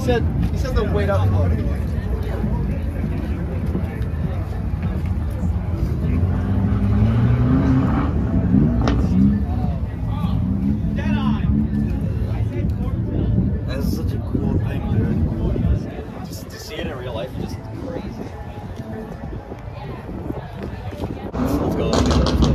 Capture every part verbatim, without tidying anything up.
said he said they'll wait up for it. That's such a cool thing, dude. Just to see it in real life is just crazy. Let's go. Let's go.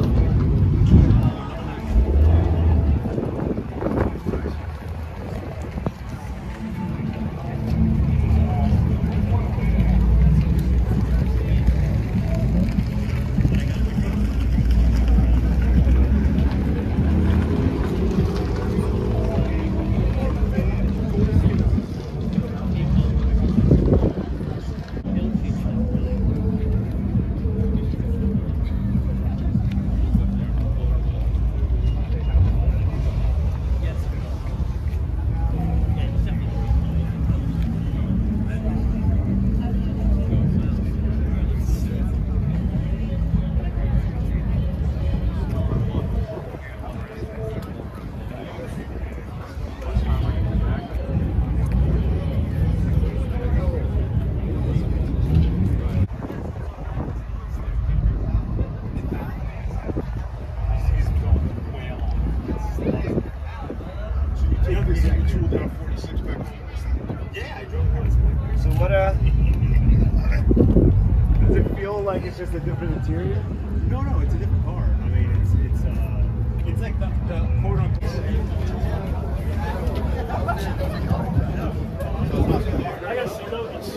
So what, uh, does it feel like it's just a different interior? No, no, it's a different car. I mean, it's, it's, uh, it's like the, the quote unquote. I got some those.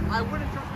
I wouldn't trust